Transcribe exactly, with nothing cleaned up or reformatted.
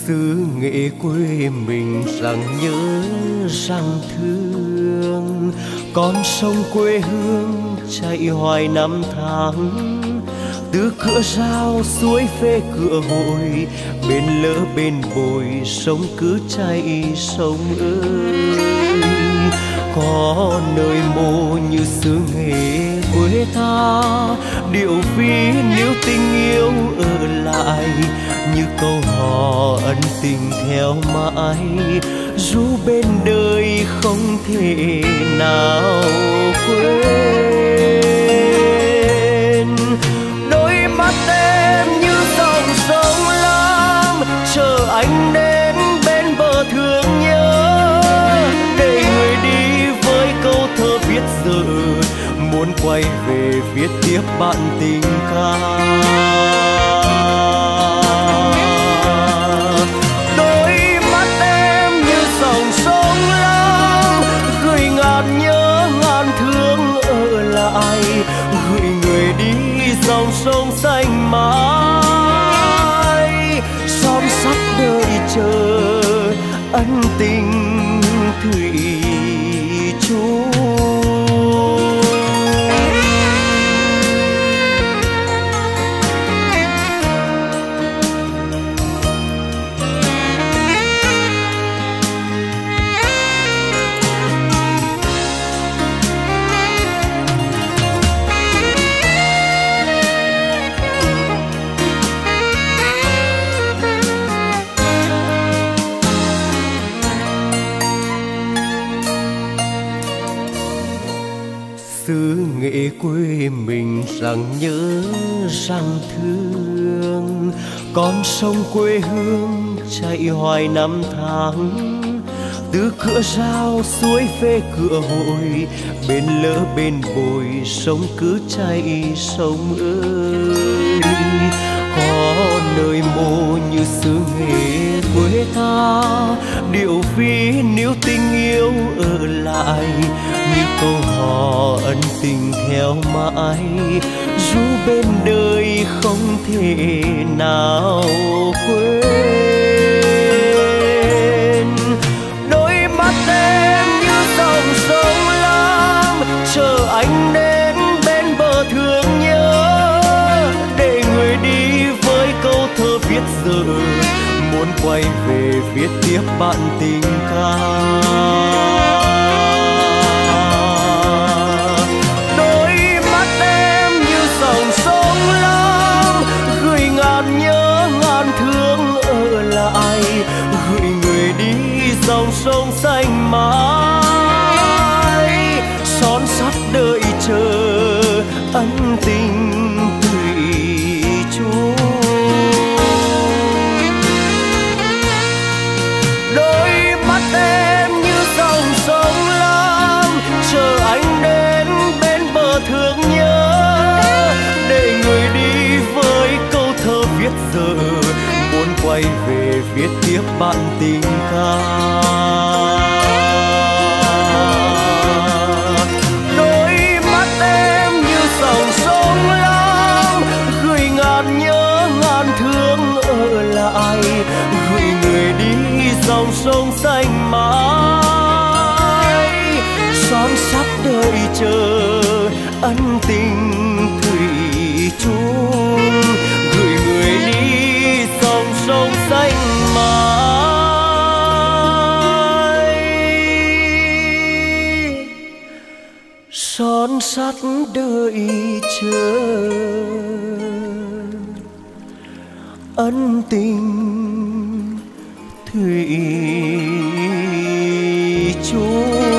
xứ nghệ quê mình rằng nhớ rằng thương, con sông quê hương chạy hoài năm tháng, từ cửa Rao suối Phê cửa Hội, bên lỡ bên bồi sông cứ chảy sông ơi. Có nơi mô như xứ nghệ quê ta, điệu ví níu tình yêu ở lại, như câu hò ân tình theo mãi, dù bên đời không thể nào quên. Đôi mắt em như dòng sông Lam, chờ anh đến bên bờ thương nhớ, để người đi với câu thơ viết giờ, muốn quay về viết tiếp bạn tình ca. Đôi mắt em như dòng sông Lam, gửi ngàn nhớ ngàn thương ở lại, gửi người đi dòng sông xanh mãi, son sắt đợi chờ ân tình thủy chung. Xứ nghệ quê mình rằng nhớ rằng thương, con sông quê hương chạy hoài năm tháng, từ cửa Rao suối Phê cửa Hội, bên lỡ bên bồi sông cứ chảy sông ơi. Có nơi mô như xứ nghệ quê ta, điệu ví níu tình yêu ở lại, như câu hò ân tình theo mãi, dù bên đời không thể nào quên. Đôi mắt em như dòng sông Lam, chờ anh đến bên bờ thương nhớ, để người đi với câu thơ viết giờ, muốn quay về viết tiếp bạn tình ca. Đôi mắt em như dòng sông Lam, gửi ngàn nhớ ngàn thương ở lại, gửi người đi dòng sông xanh mãi, son sắt đợi chờ ân tình thủy chung. Đôi mắt em như dòng sông Lam, chờ anh đến bên bờ thương nhớ, để người đi với câu thơ viết giờ, muốn quay về viết tiếp bạn tình ca. Đôi mắt em như dòng sông Lam, gửi ngàn nhớ ngàn thương ở lại, gửi người đi dòng sông xanh mãi, son sắt đợi chờ ân tình thủy chung, gửi người đi dòng sông xanh mãi, son sắt đợi chờ ân tình thủy chung.